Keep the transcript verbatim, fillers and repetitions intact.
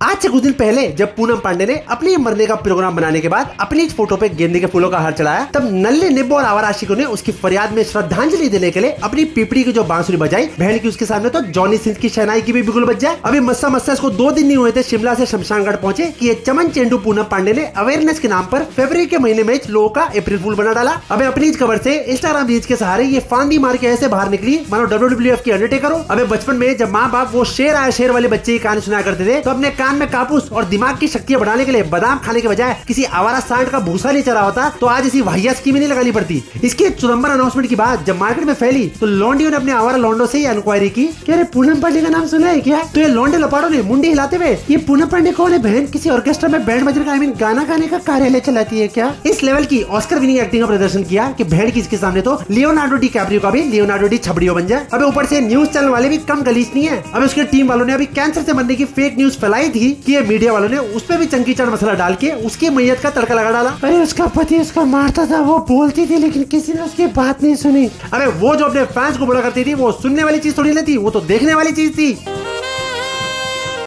आज से कुछ दिन पहले जब पूनम पांडे ने अपने मरने का प्रोग्राम बनाने के बाद अपनी इस फोटो पे गेंदे के फूलों का हार चढ़ाया, तब नल्ले निब्बो और आवारा आशिकों ने उसकी फरियाद में श्रद्धांजलि देने के लिए अपनी पीपड़ी की जो बांसुरी बजाई, बहन की उसके सामने तो जॉनी सिंह की शहनाई की भी बिल्कुल बज जाए। अभी मस्सा मस्सा इसको दो दिन नहीं हुए थे शिमला से शमशानगढ़ पहुंचे कि ये चमन चेंडू पूनम पांडे ने अवेयरनेस के नाम पर फरवरी के महीने में लोगों का अप्रैल फूल बना डाला। अबे अपनी इस खबर से इंस्टाग्राम रील्स के सहारे ये फांदी मार के ऐसे बाहर निकली मानो डब्ल्यू डब्ल्यू एफ की अंडरटेकर हो। अबे बचपन में जब माँ बाप वो शेर आया शेर वाले बच्चे की कहानी सुनाया करते थे, तो अपने कान में कापूस और दिमाग की शक्तियां बढ़ाने के लिए बादाम खाने के बजाय किसी आवारा सांड का भूसा नहीं चढ़ा होता तो आज इसी वाहियात स्कीम नहीं लगानी पड़ती। इसके चुदम्बर अनाउंसमेंट की बात जब मार्केट में फैली तो लॉन्डियो ने अपने आवारा लॉन्डो से इंक्वायरी की कि अरे पूनम पांडे का नाम सुना है क्या? तो ये लॉन्डे लपाड़ो ने मुंडी हिलाते हुए ये पूनम पांडे कौन है बहन? किसी ऑर्केस्ट्रा में बैंड बजने का आई मीन गाना गाने का कार्यालय चलाती है क्या? इस लेवल की ऑस्कर विनिंग एक्टिंग का प्रदर्शन किया कि भेड़ की इसके सामने तो लियोनार्डो डी कैप्रियो का भी लियोनार्डो डी छबड़ियो बन जाए। अबे ऊपर से न्यूज चैनल वाले भी कम गलीज नहीं है। अब उसके टीम वालों ने अभी कैंसर से मरने की फेक न्यूज फैलाई थी कि ये मीडिया वालों ने उस पर भी चंकी चढ़ मसाला डाल के उसकी मैयत का तड़का लगा डाला। अरे उसका पति उसको मारता था, वो बोलती थी लेकिन किसी ने उसकी बात नहीं सुनी। अरे वो जो अपने फैंस को बुरा करती थी वो सुनने वाली चीज थोड़ी नहीं थी, वो तो देखने वाली चीज थी।